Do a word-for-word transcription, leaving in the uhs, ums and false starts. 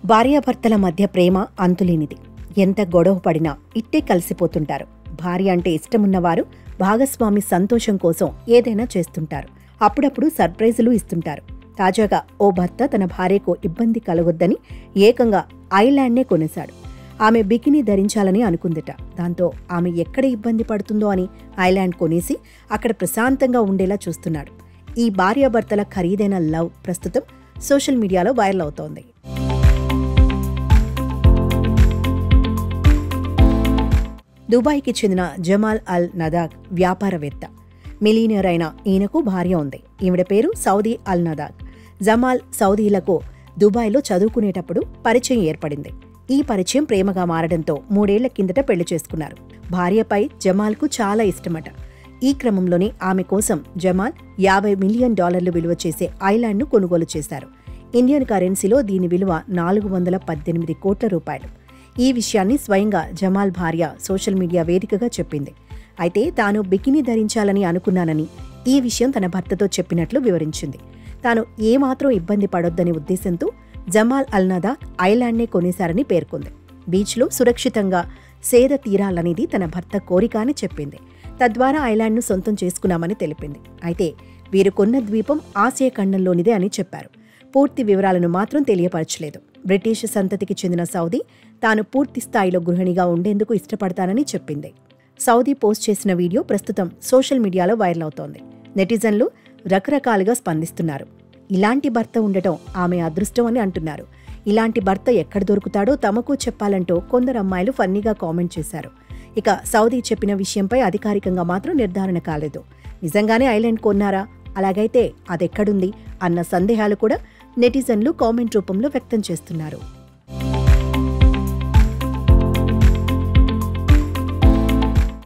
భార్యాభర్తల మధ్య ప్రేమ అంతులేనిది. ఎంత గొడవ పడినా ఇట్టే కలిసిపోతుంటారు. భార్య అంటే ఇష్టమున్నవారు భాగస్వామి సంతోషం కోసం ఏదైనా చేస్తుంటారు. అప్పుడప్పుడు సర్ప్రైజులు ఇస్తుంటారు. తాజాగా ఓ భర్త తన భార్యకు ఇబ్బంది కలగొద్దని ఏకంగా ఐలాండ్నే కొనేశాడు. ఆమె బికినీ ధరించాలని అనుకుందిట. దాంతో ఆమె ఎక్కడ ఇబ్బంది పడుతుందో అని ఐలాండ్ కొనేసి అక్కడ ప్రశాంతంగా ఉండేలా చూస్తున్నాడు. ఈ భార్యాభర్తల ఖరీదైన లవ్ ప్రస్తుతం సోషల్ మీడియాలో వైరల్ అవుతోంది. దుబాయ్కి చెందిన జమాల్ అల్ నదాగ్ వ్యాపారవేత్త. మిలీనియర్ అయిన ఈయనకు భార్య ఉంది. ఈవిడ పేరు సౌదీ అల్ నదాగ్. జమాల్ సౌదీలకు దుబాయ్లో చదువుకునేటప్పుడు పరిచయం ఏర్పడింది. ఈ పరిచయం ప్రేమగా మారడంతో మూడేళ్ల కిందట పెళ్లి చేసుకున్నారు. భార్యపై జమాల్కు చాలా ఇష్టమట. ఈ క్రమంలోనే ఆమె కోసం జమాల్ యాభై మిలియన్ డాలర్లు విలువ చేసే ఐలాండ్ను కొనుగోలు చేశారు. ఇండియన్ కరెన్సీలో దీని విలువ నాలుగు వందల పద్దెనిమిది కోట్ల రూపాయలు. ఈ విషయాన్ని స్వయంగా జమాల్ భార్య సోషల్ మీడియా వేదికగా చెప్పింది. అయితే తాను బికినీ ధరించాలని అనుకున్నానని, ఈ విషయం తన భర్తతో చెప్పినట్లు వివరించింది. తాను ఏమాత్రం ఇబ్బంది పడొద్దని ఉద్దేశంతో జమాల్ అల్ నదాగ్ ఐలాండ్నే కొనేశారని పేర్కొంది. బీచ్లో సురక్షితంగా సేద తీరాలనేది తన భర్త కోరిక అని చెప్పింది. తద్వారా ఐలాండ్ను సొంతం చేసుకున్నామని తెలిపింది. అయితే వీరు కొన్న ద్వీపం ఆసియా ఖండంలోనిదే అని చెప్పారు. పూర్తి వివరాలను మాత్రం తెలియపరచలేదు. బ్రిటిష్ సంతతికి చెందిన సౌదీ తాను పూర్తి స్థాయిలో గృహిణిగా ఉండేందుకు ఇష్టపడతానని చెప్పింది. సౌదీ పోస్ట్ చేసిన వీడియో ప్రస్తుతం సోషల్ మీడియాలో వైరల్ అవుతోంది. నెటిజన్లు రకరకాలుగా స్పందిస్తున్నారు. ఇలాంటి భర్త ఉండటం ఆమె అదృష్టం అని అంటున్నారు. ఇలాంటి భర్త ఎక్కడ దొరుకుతాడో తమకు చెప్పాలంటూ కొందరు అమ్మాయిలు ఫన్నీగా కామెంట్ చేశారు. ఇక సౌదీ చెప్పిన విషయంపై అధికారికంగా మాత్రం నిర్ధారణ కాలేదు. నిజంగానే ఐలాండ్ కొన్నారా, అలాగైతే అదెక్కడుంది అన్న సందేహాలు కూడా నెటిజన్లు కామెంట్ రూపంలో వ్యక్తం చేస్తున్నారు.